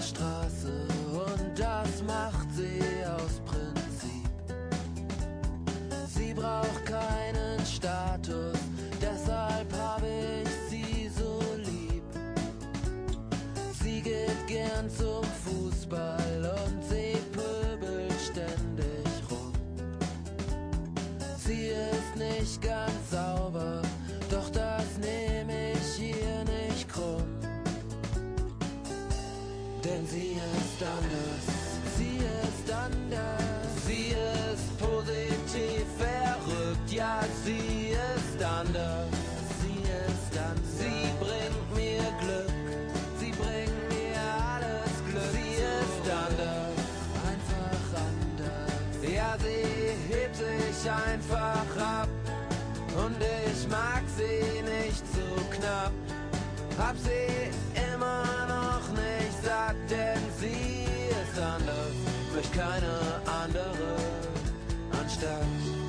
Straße und das macht sie aus Prinzip. Sie braucht keinen Status, deshalb habe ich sie so lieb. Sie geht gern zum Fußball und sie pöbelt ständig rum. Sie ist nicht ganz sauber, doch das nehme ich ihr nicht krumm. Denn sie ist anders, sie ist anders, sie ist positiv verrückt, ja sie ist anders, sie ist anders. Sie bringt mir Glück, sie bringt mir alles Glück, sie ist anders, einfach anders. Ja, sie hebt sich einfach ab und ich mag sie nicht so knapp. Hab sie immer noch nicht satt, denn sie ist anders, möcht keine andere anstatt.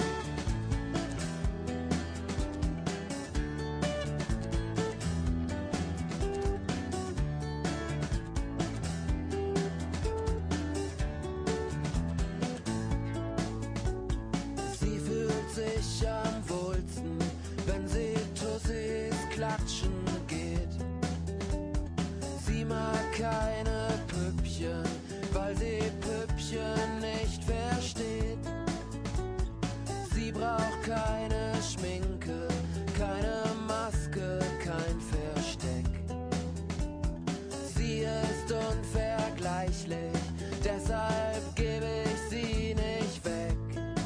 Sie fühlt sich am wohlsten, wenn sie Tussis klatschen geht. Sie mag keine Püppchen, weil sie Püppchen nicht versteht. Sie braucht keine Schminke, keine Maske, kein Versteck. Sie ist unvergleichlich, deshalb gebe ich sie nicht weg.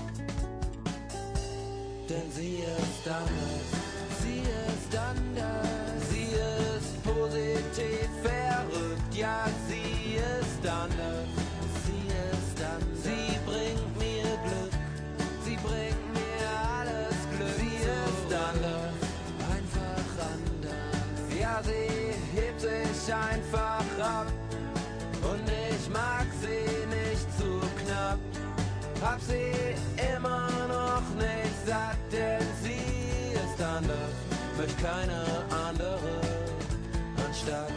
Denn sie ist anders, sie ist anders, sie ist positiv verrückt, ja sie ist anders, sie ist anders. Sie bringt mir Glück, sie bringt mir alles Glück, sie ist anders, einfach anders. Ja, sie hebt sich einfach ab und ich mag sie nicht zu knapp. Hab sie immer noch nicht satt, denn sie ist anders, möcht keine andere anstatt.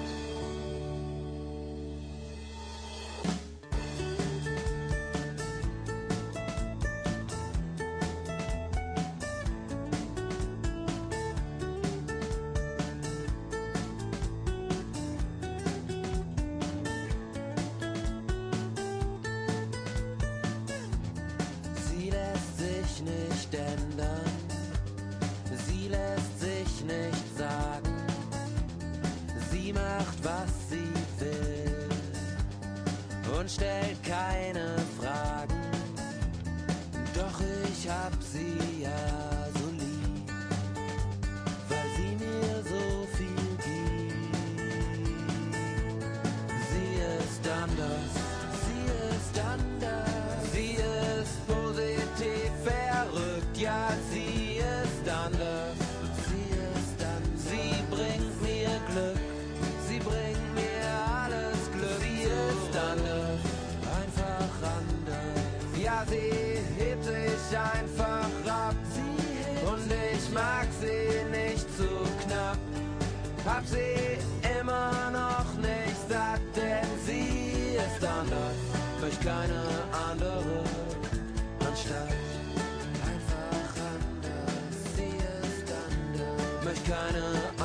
Sie lässt sich nicht ändern, sie lässt sich nicht sagen. Sie macht, was sie will und stellt keine Fragen. Doch ich hab sie ja so lieb, weil sie mir so viel gibt. Sie ist anders, sie ist anders, sie ist positiv verrückt, ja sie ist anders, sie ist anders. Sie bringt mir Glück, sie bringt mir alles Glück, sie ist anders, einfach anders. Ja, sie hebt sich einfach ab und ich mag sie nicht zu knapp. Hab sie immer noch nicht satt, denn sie ist anders, möcht keine andere anstatt. Einfach anders, sie ist anders, möcht keine